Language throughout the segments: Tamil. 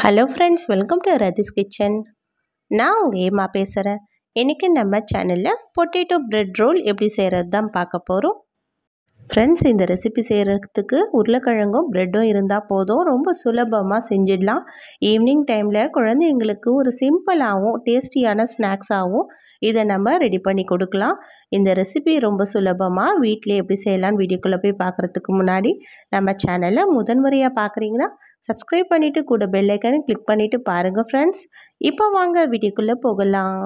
Hello friends, welcome to Rathi's kitchen. நான் உங்கள் ஏமா பேசுகிறேன். இன்றைக்கி நம்ம சேனலில் பொட்டேட்டோ பிரெட் ரோல் எப்படி செய்கிறது தான் பார்க்க போகிறோம். ஃப்ரெண்ட்ஸ், இந்த ரெசிபி செய்கிறதுக்கு உருளைக்கிழங்கும் ப்ரெட்டும் இருந்தால் போதும். ரொம்ப சுலபமாக செஞ்சிடலாம். ஈவினிங் டைமில் குழந்தைங்களுக்கு ஒரு சிம்பிளாகவும் டேஸ்டியான ஸ்நாக்ஸாகவும் இதை நம்ம ரெடி பண்ணி கொடுக்கலாம். இந்த ரெசிபி ரொம்ப சுலபமாக வீட்டிலே எப்படி செய்யலான்னு வீடியோக்குள்ளே போய் பார்க்குறதுக்கு முன்னாடி நம்ம சேனலை முதன்முறையாக பார்க்குறீங்கன்னா சப்ஸ்கிரைப் பண்ணிவிட்டு கூட பெல் ஐக்கானை கிளிக் பண்ணிவிட்டு பாருங்கள் ஃப்ரெண்ட்ஸ். இப்போ வாங்க வீடியோக்குள்ளே போகலாம்.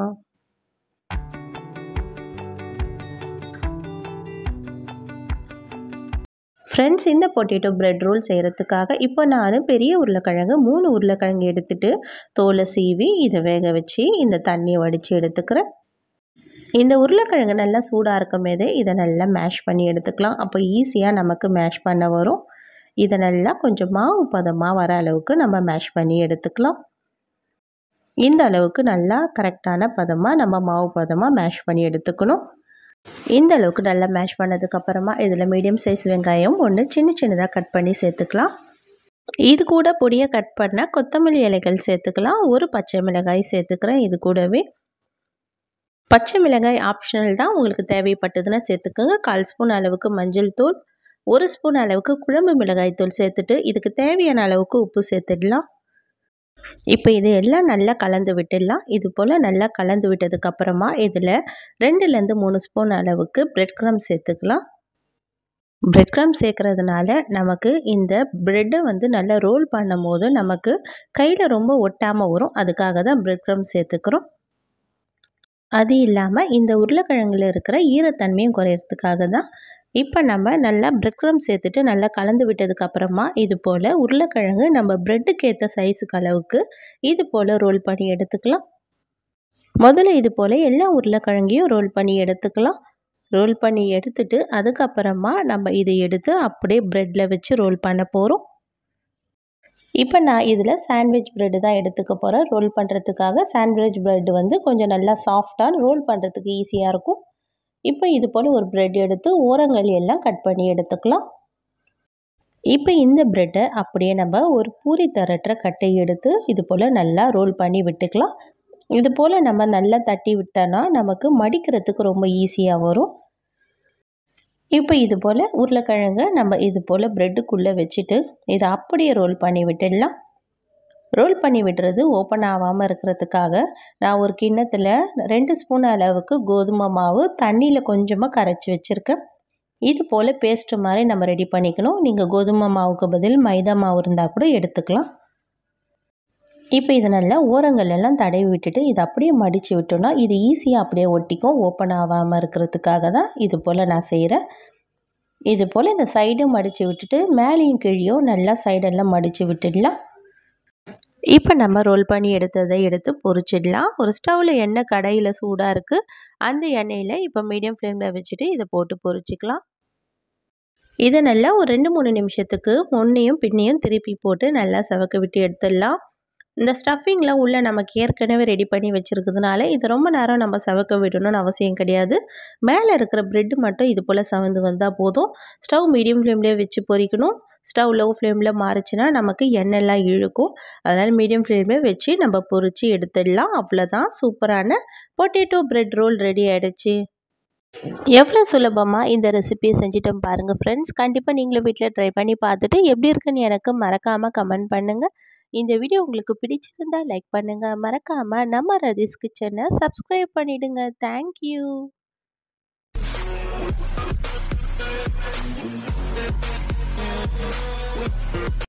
ஃப்ரெண்ட்ஸ், இந்த பொட்டேட்டோ பிரெட் ரோல் செய்கிறதுக்காக இப்போ நான் பெரிய உருளைக்கிழங்கு 3 உருளைக்கிழங்கு எடுத்துகிட்டு தோலை சீவி இதை வேக வச்சு இந்த தண்ணியை வடித்து எடுத்துக்கிறேன். இந்த உருளைக்கிழங்கு நல்லா சூடாக இருக்கும் போதே இதை நல்லா மேஷ் பண்ணி எடுத்துக்கலாம். அப்போ ஈஸியாக நமக்கு மேஷ் பண்ண வரும். இதை நல்லா கொஞ்சம் மாவு பதமாக வர அளவுக்கு நம்ம மேஷ் பண்ணி எடுத்துக்கலாம். இந்த அளவுக்கு நல்லா கரெக்டான பதமாக நம்ம மாவு பதமாக மேஷ் பண்ணி எடுத்துக்கணும். இந்த அளவுக்கு நல்லா மேஷ் பண்ணதுக்கப்புறமா இதில் மீடியம் சைஸ் வெங்காயம் ஒன்று சின்னதாக கட் பண்ணி சேர்த்துக்கலாம். இது கூட பொடியாக கட் பண்ண கொத்தமல்லி இலைகள் சேர்த்துக்கலாம். ஒரு பச்சை மிளகாய் சேர்த்துக்கிறேன். இது கூடவே பச்சை மிளகாய் ஆப்ஷனல் தான், உங்களுக்கு தேவைப்பட்டதுன்னா சேர்த்துக்கோங்க. 1/4 ஸ்பூன் அளவுக்கு மஞ்சள் தூள், 1 ஸ்பூன் அளவுக்கு குழம்பு மிளகாய் தூள் சேர்த்துட்டு இதுக்கு தேவையான அளவுக்கு உப்பு சேர்த்துடலாம். இப்போ இது எல்லாம் நல்லா கலந்து விட்டுடலாம். இது போல் நல்லா கலந்து விட்டதுக்கப்புறமா இதில் 2லேருந்து 3 ஸ்பூன் அளவுக்கு பிரெட் க்ரம் சேர்த்துக்கலாம். பிரெட் க்ரம் சேர்க்குறதுனால நமக்கு இந்த ப்ரெட்டை நல்லா ரோல் பண்ணும் போது நமக்கு கையில் ரொம்ப ஒட்டாமல் வரும். அதுக்காக தான் பிரெட் க்ரம் சேர்த்துக்கிறோம். அது இல்லாமல் இந்த உருளைக்கிழங்குல இருக்கிற ஈரத்தன்மையும் குறையிறதுக்காக தான். இப்போ நம்ம நல்லா பிரெட் க்ரம் சேர்த்துட்டு நல்லா கலந்து விட்டதுக்கப்புறமா இது போல் உருளைக்கிழங்கு நம்ம ப்ரெட்டுக்கு ஏற்ற சைஸுக்கு அளவுக்கு இது போல் ரோல் பண்ணி எடுத்துக்கலாம். முதல்ல இது போல் எல்லா உருளைக்கிழங்கையும் ரோல் பண்ணி எடுத்துக்கலாம். ரோல் பண்ணி எடுத்துட்டு அதுக்கப்புறமா நம்ம இதை எடுத்து அப்படியே ப்ரெட்டில் வச்சு ரோல் பண்ண போகிறோம். இப்போ நான் இதில் சாண்ட்விச் ப்ரெட்டு தான் எடுத்துக்க போகிறேன். ரோல் பண்ணுறதுக்காக சாண்ட்விச் ப்ரெட்டு கொஞ்சம் நல்லா சாஃப்டாக ரோல் பண்ணுறதுக்கு ஈஸியாக இருக்கும். இப்போ இது போல் ஒரு ப்ரெட் எடுத்து ஓரங்கள் எல்லாம் கட் பண்ணி எடுத்துக்கலாம். இப்போ இந்த ப்ரெட்டை அப்படியே நம்ம ஒரு பூரி தரட்டுற கட்டை எடுத்து இது போல் நல்லா ரோல் பண்ணி விட்டுக்கலாம். இது போல் நம்ம நல்லா தட்டி விட்டோன்னா நமக்கு மடிக்கிறதுக்கு ரொம்ப ஈஸியாக வரும். இப்போ இது போல் உருளைக்கிழங்கை நம்ம இது போல் ப்ரெட்டுக்குள்ளே வச்சுட்டு இதை அப்படியே ரோல் பண்ணி விட்டுடலாம். ரோல் பண்ணி விடுறது ஓப்பன் ஆகாமல் இருக்கிறதுக்காக நான் ஒரு கிண்ணத்தில் 2 ஸ்பூன் அளவுக்கு கோதுமை மாவு தண்ணியில் கொஞ்சமாக கரைச்சி வச்சுருக்கேன். இது போல் பேஸ்ட்டு மாதிரி நம்ம ரெடி பண்ணிக்கணும். நீங்கள் கோதுமை மாவுக்கு பதில் மைதா மாவு இருந்தால் கூட எடுத்துக்கலாம். இப்போ இது நல்லா ஓரங்கள் எல்லாம் தடவி விட்டுட்டு இதை அப்படியே மடித்து விட்டோன்னா இது ஈஸியாக அப்படியே ஒட்டிக்கும். ஓப்பன் ஆகாமல் இருக்கிறதுக்காக தான் இது போல் நான் செய்கிறேன். இது போல் இந்த சைடும் மடித்து விட்டுட்டு மேலேயும் கீழேயும் நல்லா சைடெல்லாம் மடித்து விட்டுடலாம். இப்போ நம்ம ரோல் பண்ணி எடுத்ததை எடுத்து பொரிச்சிடலாம். ஒரு ஸ்டவ்வில் எண்ணெய் கடாயில் சூடாக இருக்குது. அந்த எண்ணெயில் இப்போ மீடியம் ஃப்ளேமில் வச்சுட்டு இதை போட்டு பொரிச்சிக்கலாம். இதை நல்லா ஒரு 2-3 நிமிஷத்துக்கு முன்னையும் பின்னையும் திருப்பி போட்டு நல்லா செவக்க விட்டு எடுத்துடலாம். இந்த ஸ்டஃபிங்லாம் உள்ளே நமக்கு ஏற்கனவே ரெடி பண்ணி வச்சுருக்கிறதுனால இது ரொம்ப நேரம் நம்ம செவக்க விடணும்னு அவசியம் கிடையாது. மேலே இருக்கிற ப்ரெட்டு மட்டும் இது போல் செவந்து வந்தால் போதும். ஸ்டவ் மீடியம் ஃப்ளேம்லேயே வச்சு பொரிக்கணும். ஸ்டவ் லோ ஃப்ளேமில் மாறிச்சுன்னா நமக்கு எண்ணெய்லாம் இழுக்கும். அதனால் மீடியம் ஃப்ளேமில் வச்சு நம்ம பொரித்து எடுத்துடலாம். அவ்வளோதான், சூப்பரான பொட்டேட்டோ பிரெட் ரோல் ரெடி ஆகிடுச்சு. எவ்வளோ சுலபமாக இந்த ரெசிபியை செஞ்சுட்டோம் பாருங்கள் ஃப்ரெண்ட்ஸ். கண்டிப்பாக நீங்களும் வீட்டில் ட்ரை பண்ணி பார்த்துட்டு எப்படி இருக்குன்னு எனக்கு மறக்காமல் கமெண்ட் பண்ணுங்கள். இந்த வீடியோ உங்களுக்கு பிடிச்சிருந்தா லைக் பண்ணுங்கள். மறக்காமல் நம்ம ரதிஸ் கிச்சனை சப்ஸ்கிரைப் பண்ணிவிடுங்க. தேங்க்யூ.